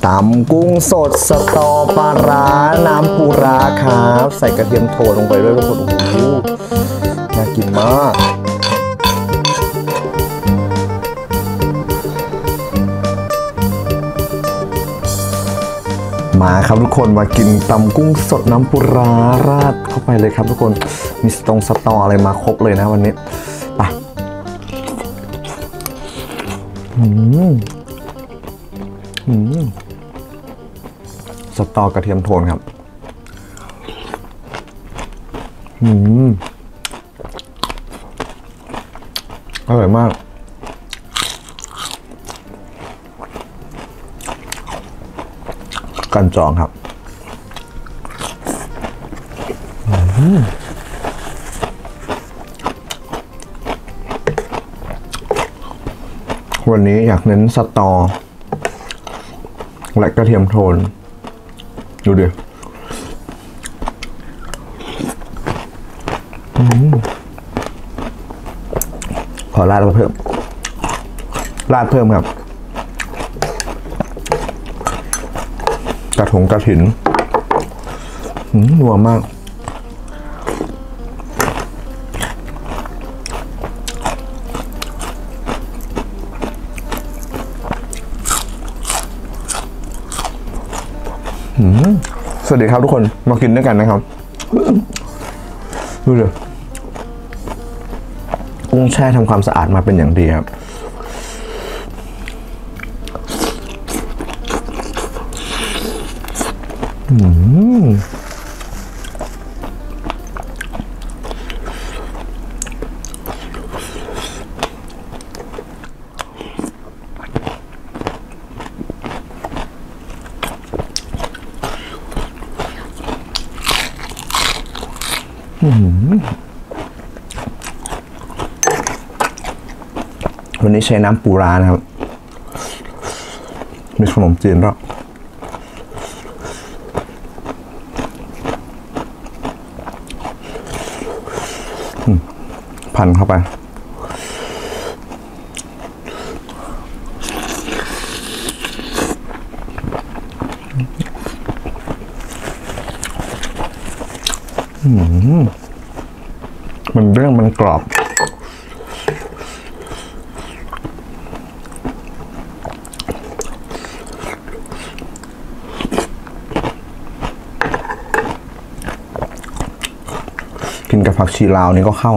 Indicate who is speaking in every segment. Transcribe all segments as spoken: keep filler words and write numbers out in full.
Speaker 1: ตำกุ้งสดสตอปลาร้าน้ำปูร้าครับใส่กระเทียมโทนลงไปด้วยทุกคนโอ้โหน่ากินมากมาครับทุกคนมากินตำกุ้งสดน้ำปูร้าราดเข้าไปเลยครับทุกคนมีสตงสตออะไรมาครบเลยนะวันนี้ไปอืมอืมสตอกระเทียมโทนครับอืมอร่อยมากกันจองครับวันนี้อยากเน้นสตอและกระเทียมโทนดูดิขอราดเพิ่มราดเพิ่มครับกระถงกระถินนัวมากสวัสดีครับทุกคนมากินด้วยกันนะครับดูเลยกุ้งแช่ทำความสะอาดมาเป็นอย่างดีครับอืมวันนี้ใช้น้ำปูร้านะครับมีขนมจีนด้วยพันเข้าไปมันเรื่องมันกรอบกินกับผักชีลาวนี่ก็เข้า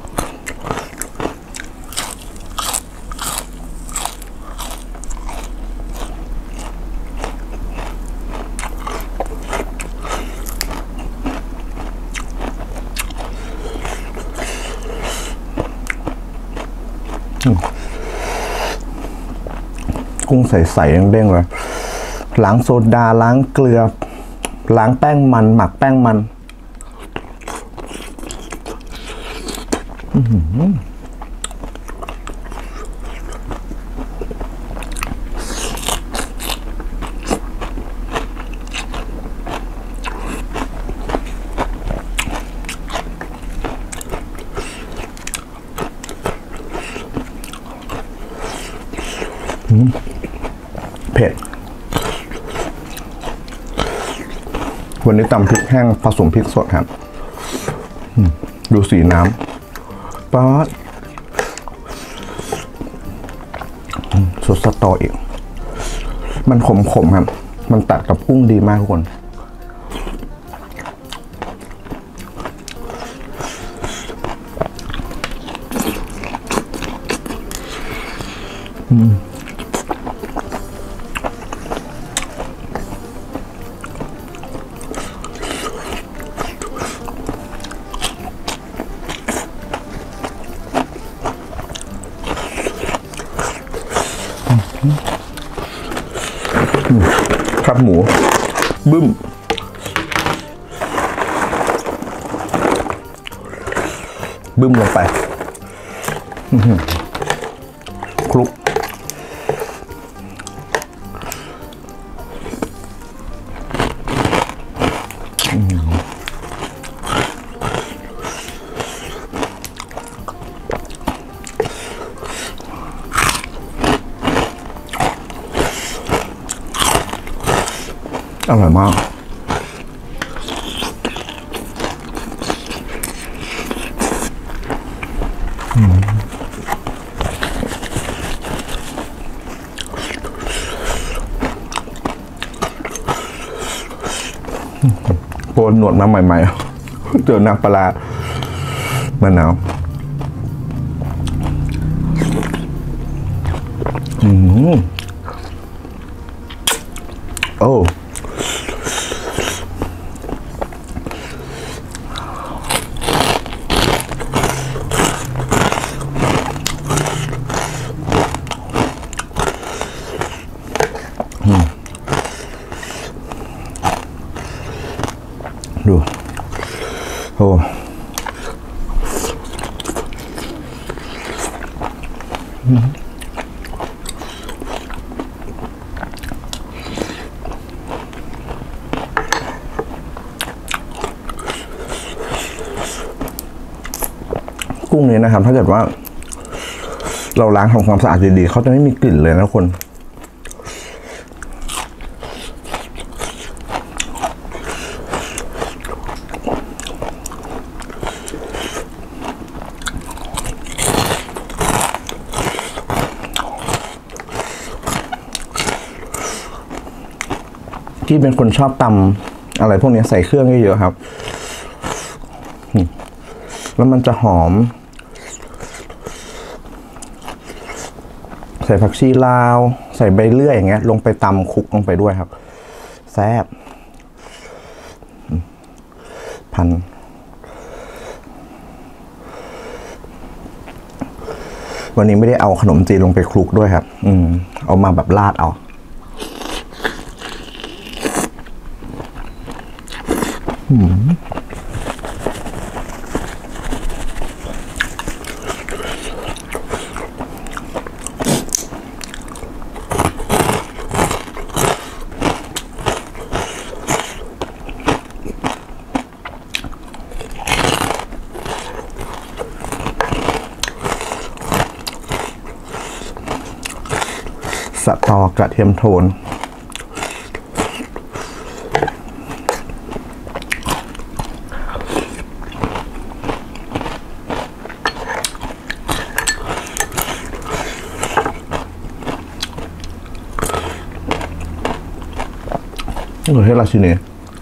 Speaker 1: กุ้งใสๆเด้งๆเลยล้างโซดาล้างเกลือล้างแป้งมันหมักแป้งมันเผ็ดวันนี้ตำพริกแห้งผสมพริกสดครับดูสีน้ำป๊าดสดสตออีกมันขมๆครับมันตัดกับกุ้งดีมากทุกคนอืมครับหมูบึ้มบึ้มลงไปคลุกอร่อยมากโกนหนวดมาใหม่ๆเจอน้ำปลามะนาวอืมโอ้ดูโอ้กุ้งนี้นะครับถ้าเกิดว่าเราล้างทำความสะอาดดีๆเขาจะไม่มีกลิ่นเลยนะคนที่เป็นคนชอบตำอะไรพวกนี้ใส่เครื่องเยอะๆครับแล้วมันจะหอมใส่ผักชีลาวใส่ใบเลื่อยอย่างเงี้ยลงไปตำคลุกลงไปด้วยครับแซ่บพันวันนี้ไม่ได้เอาขนมจีนลงไปคลุกด้วยครับอืมเอามาแบบราดเอาอืมสตอกระเทียมโทนนี่คือเทศราชินี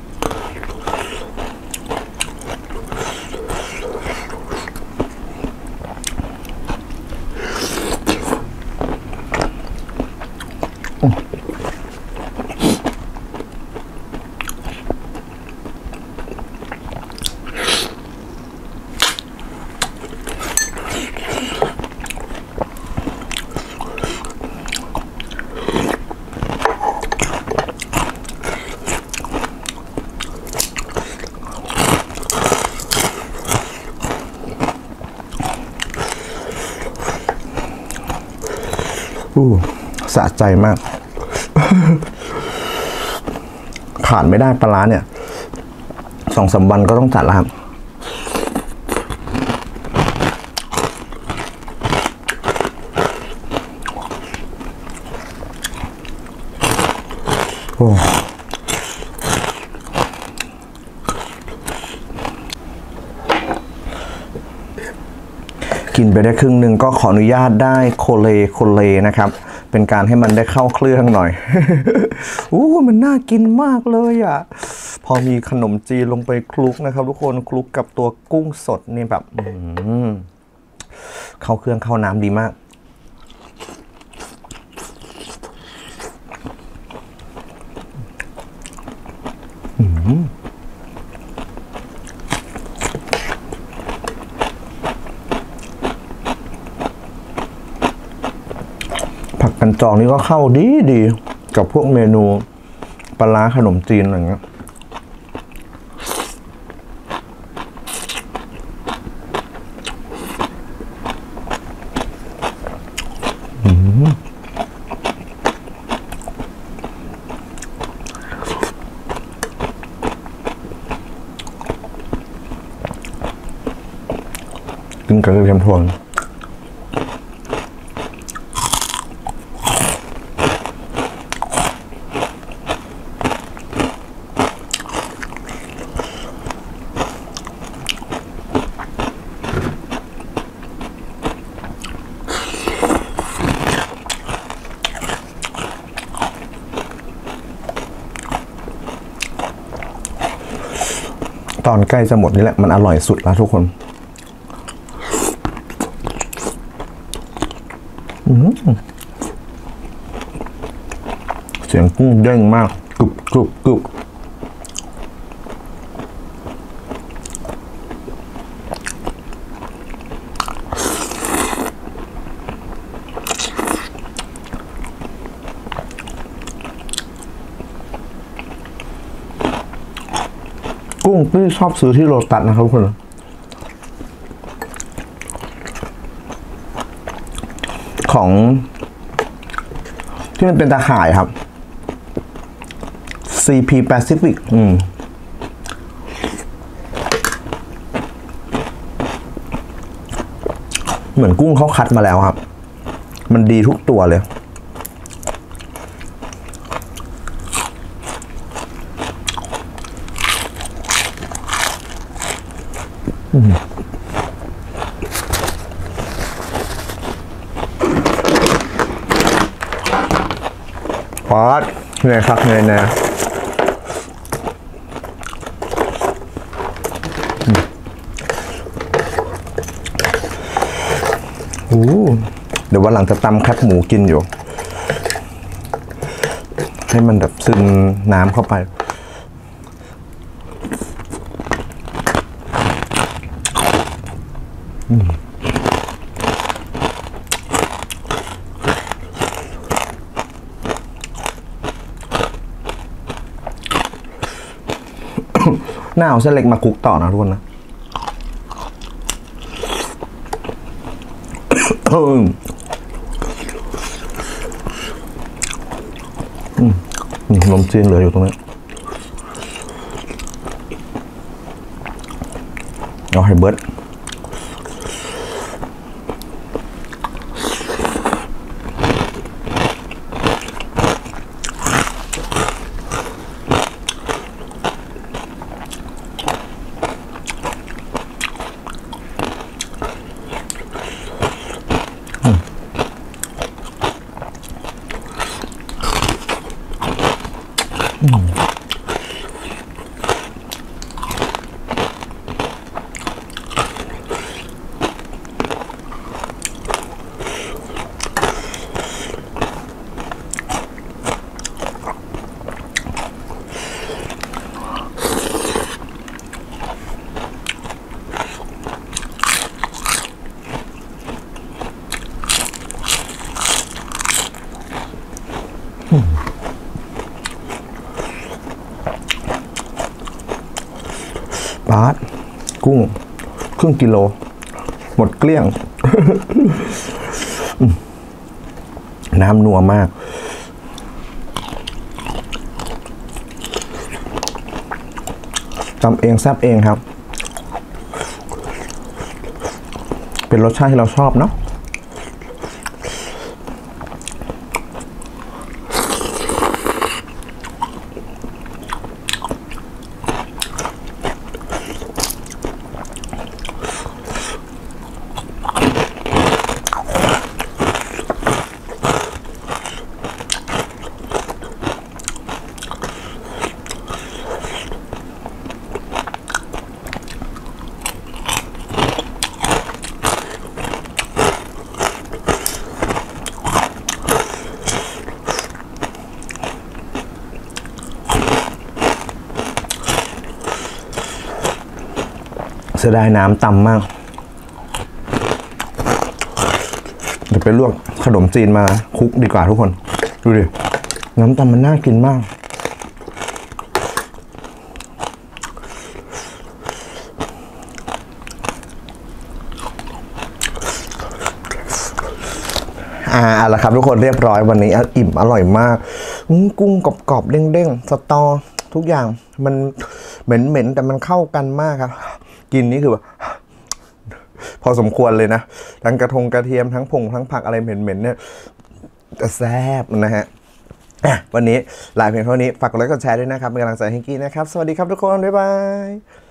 Speaker 1: อู้สะใจมากขาดไม่ได้ปลาร้าเนี่ยสองสามวันก็ต้องจัดแล้วครับโอ้กินไปได้ครึ่งหนึ่งก็ขออนุญาตได้โคเลโคเลนะครับเป็นการให้มันได้เข้าเครื่องหน่อย อู้มันน่ากินมากเลยอ่ะพอมีขนมจีนลงไปคลุกนะครับทุกคนคลุกกับตัวกุ้งสดนี่แบบเข้าเครื่องเข้าน้ำดีมากผักกันจองนี่ก็เข้าดีดีกับพวกเมนูปลาร้าขนมจีนอะไรเงี้ยกินกับกระเทียมโทนตอนใกล้จะหมดนี่แหละมันอร่อยสุดแล้วทุกคนเสียงกุ้งเด้งมากกรุบกรุบกรุบกุ้งที่ชอบซื้อที่โลตัสนะครับทุกคนของที่มันเป็นตาข่ายครับ ซี พี Pacific อืมเหมือนกุ้งเขาคัดมาแล้วครับมันดีทุกตัวเลยปอดเหนื่อยครับเหนื่อยนะโอ้เดี๋ยววันหลังจะตำแคบหมูกินอยู่ให้มันแบบซึมน้ำเข้าไปหน้าเอาเส้นเล็กมาคลุกต่อนะทุกคนนะนมจีนเหลืออยู่ตรงนี้เอาให้เบิร์ดบาสกุ้งครึ่งกิโลหมดเกลี้ยง น้ำนัวมากทำเองแซ่บเองครับเป็นรสชาติที่เราชอบเนาะเสียดายน้ำต่ำมากเดี๋ยวไปลวกขนมจีนมาคลุกดีกว่าทุกคนดูดิน้ำตำมันน่ากินมากอ่าแล้วครับทุกคนเรียบร้อยวันนี้อิ่มอร่อยมากกุ้งกรอบๆเด้งๆสตอทุกอย่างมันเหม็นๆแต่มันเข้ากันมากครับกินนี่คือแบบพอสมควรเลยนะทั้งกระทงกระเทียมทั้งผงทั้งผักอะไรเหม็นๆเนี่ยจะแซ่บนะฮะวันนี้ลาเพียงเท่านี้ฝากกดไลค์กดแชร์ด้วยนะครับเป็นกำลังใจให้กี้นะครับสวัสดีครับทุกคนบ๊ายบาย